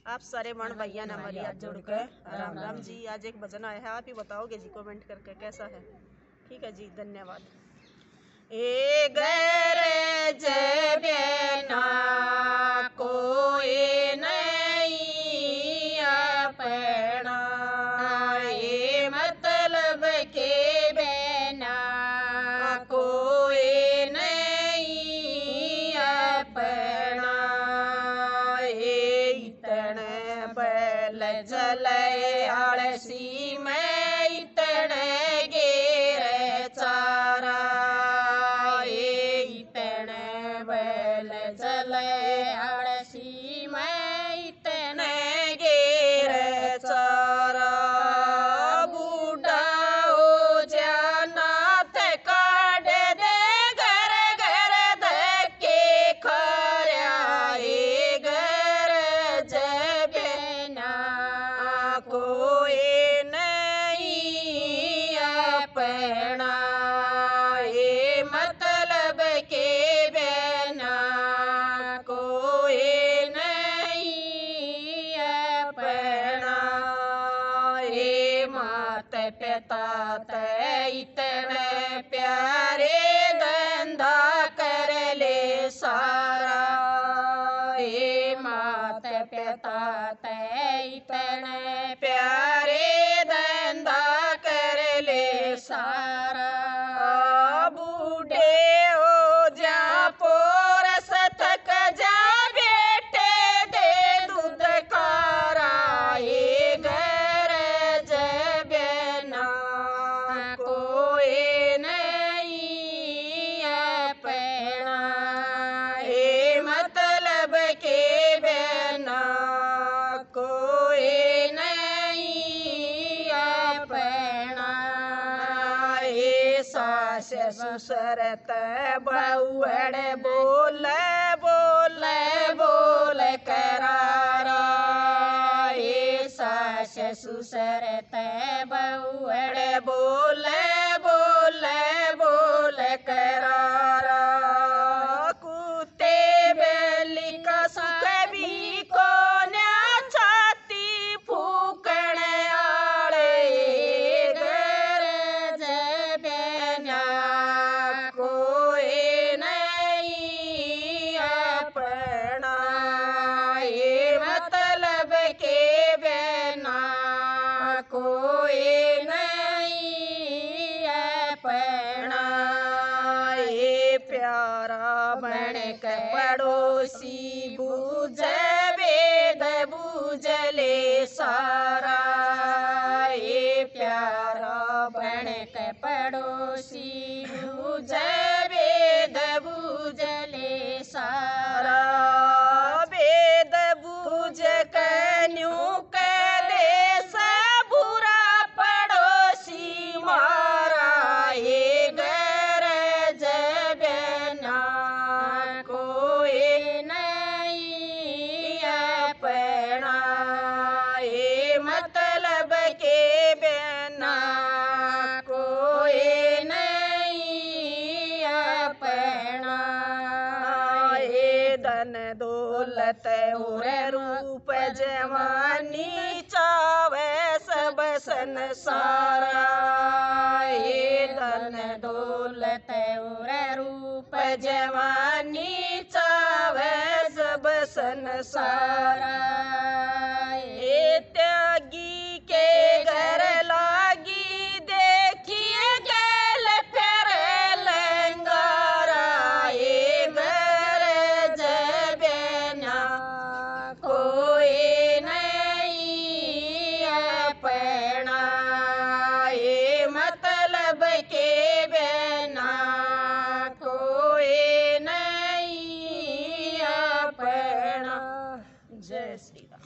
आप सारे मन भैया ने हमारी हाथ जोड़ के राम राम जी। आज एक भजन आया है, आप ही बताओगे जी कमेंट करके कैसा है। ठीक है जी, धन्यवाद। ए गरज बिना कोई नहीं अपना, ए मतलब के बिना कोई नहीं अपना, इतने बैल चले आलसी में इतने गेर चारा, इतने बैल चले आलसी में इतने गेर चारा, बूढ़ा हो जाना ते काट दे घर घर धक्के खर्या, कोई नहीं अपना, ये मतलब के बिना कोई नहीं अपना, ये माता पिता ते इतने प्यारे धंधा कर ले सारा, ये माता पिता ते इतने प्यारे धंधा कर ले सारा, बूढ़े हो जा पोरस थक जा बेटे दे दूध कारा, ये घर बिना कोई नहीं अपना, ये मतलब के बिना कोई नहीं अपना, ये सास ससुर ते बहुड़ बोले बोले बोल करारा, ये सास ससुर ते बहुड़ बोले बोले बोल करारा, कुत्ते बेली का सुख भी को छाती फूकने आले, घर बिना कोई नहीं अपना, ये मतलब के बिना कोई नहीं अपना, ये प्यारा बन के पड़ोसी बूझे वेद बूझले सारा, ये प्यारा बन के पड़ोसी बूझे वेद बूझले सारा, वेद बूझ के न्यू के देश बुरा पड़ोसी मारा, ये घर बिना कोई नहीं अपना, ये मतलब के बिना कोई नहीं अपना, ये धन दौलत और रूप जवानी चावे सब संसारा, ये धन दौलत और रूप जवानी चावे सब संसारा, ये त्यागी के घर लागी देखिए गैल फिर लंगारा, ये घर बिना कोई नहीं अपना, ये मतलब के बिना कोई नहीं अपना। जय श्री राम।